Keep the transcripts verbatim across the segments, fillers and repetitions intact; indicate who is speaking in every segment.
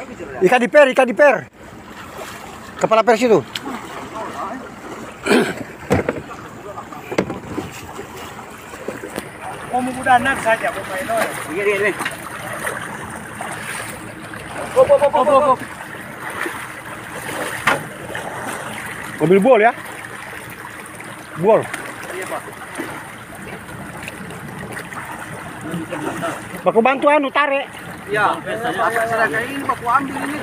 Speaker 1: Ikan di per, ikan di per. Kepala pers itu.
Speaker 2: Mau menggunakan saja pemain orang.
Speaker 3: Iya, iya, iya.
Speaker 2: Go, go, go, go, go, go.
Speaker 1: Mobil bol ya. Bol.
Speaker 2: Iya, Pak.
Speaker 1: Baku bantu anu tarik.
Speaker 2: Ya, saya serangga ini baku ambil ini.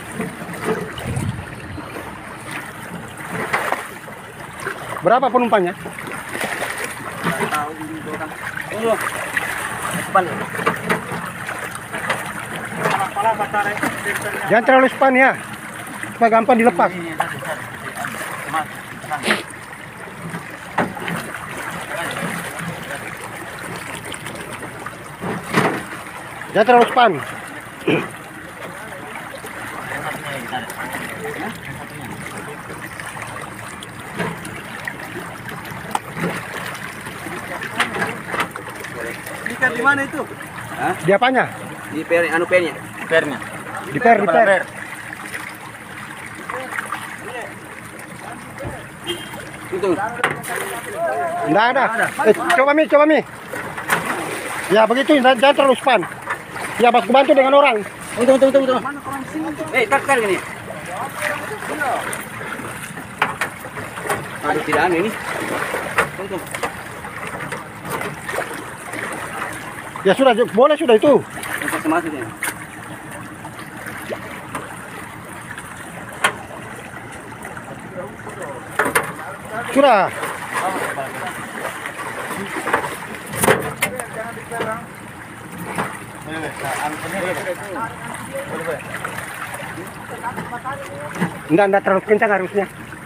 Speaker 1: Berapa penumpangnya?
Speaker 2: Tahu ini orang.
Speaker 3: Tunggu. Depan.
Speaker 2: Lama-lama tarik.
Speaker 1: Jangan terlalu span ya. Supaya gampang dilepas. Jangan terlalu span.
Speaker 2: Ikan di mana itu?
Speaker 3: Hah?
Speaker 1: Di apanya?
Speaker 3: Di per anu pernya. Pernya.
Speaker 1: Di per, di per.
Speaker 3: Itu.
Speaker 1: Enggak ada. Eh, coba Mi, coba Mi. Ya begitu, jangan terlalu span. Ya baku bantu dengan orang.
Speaker 3: Tunggu, tunggu, tunggu, tunggu. Eh, takar gini. Aduh, tidak anu ini. Tunggu.
Speaker 1: Ya sudah, boleh sudah itu.
Speaker 3: Masuk masuk ini.
Speaker 1: Sudah. Enggak, enggak terlalu kencang harusnya.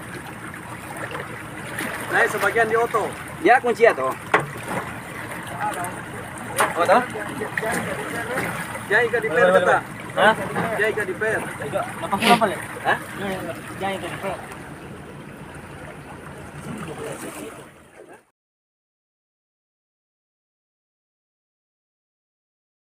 Speaker 2: Nah, sebagian di oto.
Speaker 3: Ya kunci ya toh. Oh toh?
Speaker 2: Ya ikan di per kita.
Speaker 3: Hah?
Speaker 2: Ya ikan di per.
Speaker 3: Lepas berapa le? Hah? Ya ikan di per.